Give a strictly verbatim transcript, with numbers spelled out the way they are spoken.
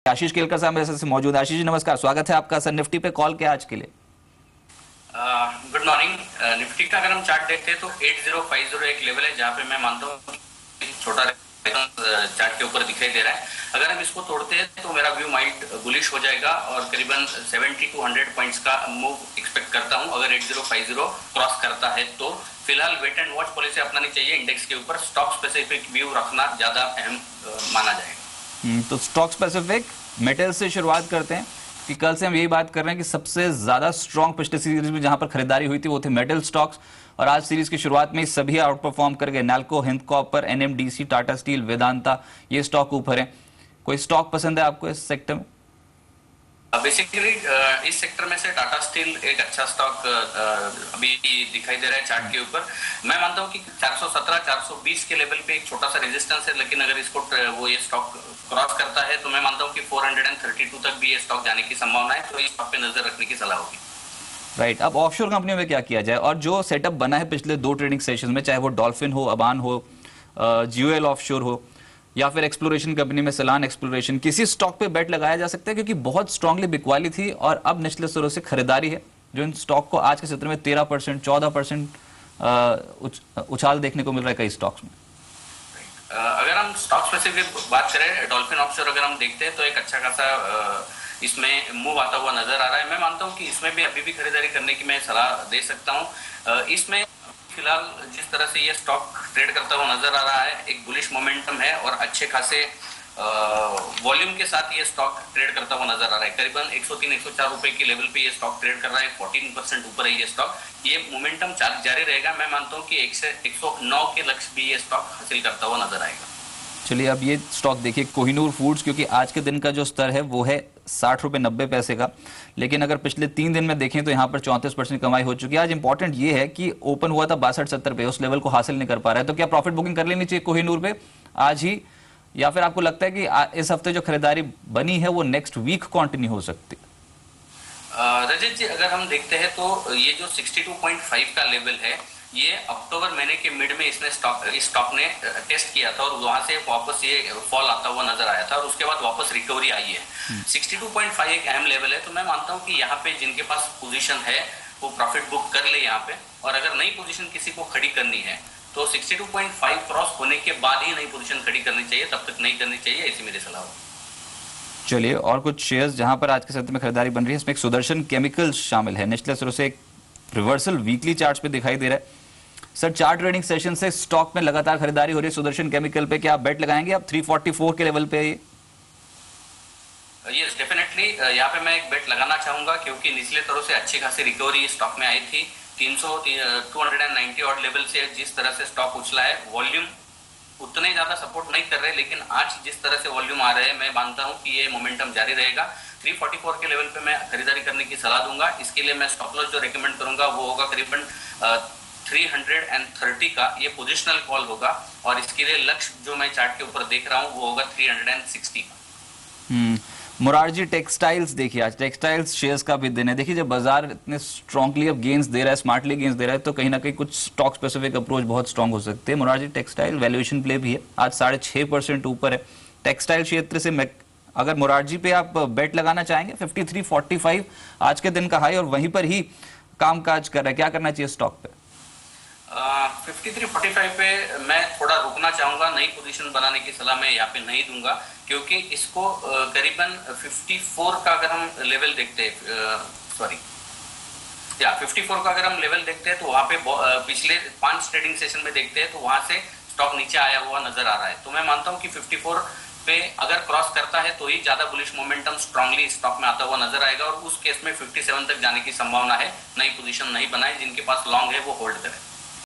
आशीष केलकर साहब मेरे साथ से मौजूद है। आशीष जी नमस्कार, स्वागत है आपका सर। निफ्टी पे कॉल किया आज के लिए। Good morning. निफ्टी का अगर हम चार्ट देखते हैं तो एट ज़ीरो फाइव ज़ीरो एक लेवल है जहां पे मैं मानता हूँ छोटा चार्ट के ऊपर दिखाई दे रहा है। अगर हम इसको तोड़ते हैं तो मेरा व्यू माइट बुलिश हो जाएगा और करीबन सेवेंटी टू हंड्रेड पॉइंट्स का मूव एक्सपेक्ट करता हूं अगर eight zero five zero cross करता है तो। फिलहाल वेट एंड वॉच पॉलिसी अपनानी चाहिए। इंडेक्स के ऊपर स्टॉक स्पेसिफिक व्यू रखना ज्यादा अहम माना जाएगा। तो स्टॉक स्पेसिफिक मेटल से शुरुआत करते हैं कि कल से हम यही बात कर रहे हैं कि सबसे ज्यादा स्ट्रॉन्ग पिछले सीरीज में जहां पर खरीदारी हुई थी वो थे मेटल स्टॉक्स, और आज सीरीज की शुरुआत में सभी आउट परफॉर्म कर गए। Nalco, Hind copper, NMDC, Tata steel, Vedanta, ये स्टॉक ऊपर है। कोई स्टॉक पसंद है आपको इस सेक्टर में? बेसिकली uh, इस सेक्टर में से टाटा स्टील एक अच्छा स्टॉक uh, अभी दिखाई दे रहा है चार्ट के ऊपर। मैं मानता हूं कि चार सौ सत्रह चार सौ बीस के लेवल पे एक छोटा सा रेजिस्टेंस है, लेकिन अगर इसको वो ये स्टॉक क्रॉस करता है तो मैं मानता हूं कि चार सौ बत्तीस तक भी ये स्टॉक जाने की संभावना है, तो इस स्टॉक पे नजर रखने की सलाह होगी। Right right. अब ऑफशोर कंपनियों में क्या किया जाए, और जो सेटअप बना है पिछले दो ट्रेडिंग सेशन में, चाहे वो डॉल्फिन हो, अबान हो, जीओएल ऑफशोर हो, या फिर एक्सप्लोरेशन कंपनी में सलान एक्सप्लोरेशन, किसी स्टॉक पे बेट लगाया जा सकता है? क्योंकि बहुत स्ट्रांगली बिकवाली थी और अब निचले स्तरों से खरीदारी है, जो इन स्टॉक को आज के सत्र में तेरह परसेंट चौदह परसेंट उछाल देखने को मिल रहा है कई स्टॉक्स में। अगर हम स्टॉक स्पेसिफिक बात करें, डॉल्फिन ऑफशोर अगर हम देखते हैं तो एक अच्छा खासा इसमें मूव आता हुआ नजर आ रहा है। मैं मानता हूं कि इसमें भी अभी भी खरीदारी करने की मैं सलाह दे सकता हूं। इसमें फिलहाल जिस तरह से ये स्टॉक ट्रेड करता हुआ नजर आ रहा है, एक बुलिश मोमेंटम है और अच्छे खासे वॉल्यूम के साथ ये स्टॉक ट्रेड करता हुआ नजर आ रहा है। करीबन एक सौ तीन एक सौ चार रुपए के लेवल पे ये स्टॉक ट्रेड कर रहा है, चौदह परसेंट ऊपर है ये स्टॉक। ये मोमेंटम जारी रहेगा। मैं मानता हूं कि एक से एक सौ नौ के लक्ष्य भी ये स्टॉक हासिल करता हुआ नजर आएगा। चलिए अब ये स्टॉक देखिए कोहिनूर फूड्स, क्योंकि आज के दिन का जो स्तर है वो है साठ रुपए नब्बे पैसे का, लेकिन अगर पिछले तीन दिन में देखें तो यहाँ पर चौंतीस परसेंट कमाई हो चुकी है। आज इंपॉर्टेंट ये है कि ओपन हुआ था बासठ सत्तर पे, उस लेवल को हासिल नहीं कर पा रहा है, तो क्या प्रॉफिट बुकिंग कर लेनी चाहिए कोहिनूर पे आज ही, या फिर आपको लगता है कि इस हफ्ते जो खरीदारी बनी है वो नेक्स्ट वीक कंटिन्यू हो सकती है? रजत जी, अगर हम देखते हैं तो ये जो बासठ पॉइंट पाँच का लेवल है, ये अक्टूबर महीने के मिड में इसने स्टॉक इस स्टॉक ने टेस्ट किया था और वहां से वापस ये फॉल आता हुआ नजर आया था और उसके बाद वापस रिकवरी आई है। बासठ पॉइंट पाँच एक अहम लेवल है, तो मैं मानता हूं कि यहाँ पे जिनके पास पोजीशन है वो प्रॉफिट बुक कर ले यहाँ पे, और अगर नई पोजीशन किसी को खड़ी करनी है तो बासठ पॉइंट पाँच क्रॉस होने के बाद ही नई पोजीशन खड़ी करनी चाहिए, तब तक नहीं करनी चाहिए, ऐसी मेरी सलाह होगी। चलिए, और कुछ शेयर्स जहां पर आज के सत्र में खरीदारी बन रही है, इसमें एक सुदर्शन केमिकल्स शामिल है। निचले स्तरों से एक रिवर्सल वीकली चार्ट पे दिखाई दे रहा है। सर, चार ट्रेडिंग सेशन से स्टॉक में लगातार खरीदारी हो रही है सुदर्शन केमिकल पे, क्या आप बेट लगाएंगे? आप तीन सौ चौवालीस के लेवल पे है ये? यस, डेफिनेटली यहाँ पे मैं एक बेट लगाना चाहूंगा, क्योंकि निचले तरह से अच्छी खासी रिकवरी स्टॉक में आई थी। तीन सौ two hundred ninety odd level से जिस तरह से स्टॉक उछला है, वॉल्यूम उतने ज्यादा सपोर्ट नहीं कर रहे, लेकिन आज जिस तरह से वॉल्यूम आ रहे हैं, मैं मानता हूं कि ये मोमेंटम जारी रहेगा। तीन सौ चौवालीस के लेवल पे मैं खरीदारी करने की सलाह दूंगा। इसके लिए मैं स्टॉप लॉस जो रिकमेंड करूंगा वो होगा करीबन तीन सौ तीस का, ये पोजिशनल कॉल होगा, और इसके लिए लक्ष्य जो मैं चार्ट के ऊपर देख रहा हूँ वो होगा तीन सौ साठ का। हम्म मोरारजी टेक्सटाइल्स, देखिए आज टेक्सटाइल्स शेयर्स का भी दिन है। देखिए जब बाजार इतने स्ट्रांगली अब गेंस दे रहा है, स्मार्टली गेंस दे रहा है, तो कहीं ना कहीं कुछ स्टॉक स्पेसिफिक अप्रोच बहुत स्ट्रांग हो सकते हैं। मोरारजी टेक्सटाइल वैल्यूएशन प्ले भी है, आज साढ़े छह परसेंट ऊपर है। टेक्सटाइल क्षेत्र से मैं अगर मोरारजी पे आप बेट लगाना चाहेंगे, फिफ्टी थ्री फोर्टी फाइव आज के दिन का हाई, और वहीं पर ही काम काज कर रहा है, क्या करना चाहिए स्टॉक पे? फिफ्टी थ्री फोर्टी फाइव पे मैं थोड़ा रुकना चाहूंगा, नई पोजीशन बनाने की सलाह मैं यहाँ पे नहीं दूंगा, क्योंकि इसको करीबन चौवन का अगर हम लेवल देखते हैं, सॉरी या चौवन का अगर हम लेवल देखते हैं तो वहाँ पे पिछले पांच ट्रेडिंग सेशन में देखते हैं तो वहां से स्टॉक नीचे आया हुआ नजर आ रहा है। तो मैं मानता हूँ कि चौवन पे अगर क्रॉस करता है तो ही ज्यादा बुलिश मोमेंटम स्ट्रांगली स्टॉक में आता हुआ नजर आएगा, और उस केस में सत्तावन तक जाने की संभावना है। नई पोजीशन नहीं बनाए, जिनके पास लॉन्ग है वो होल्ड करें।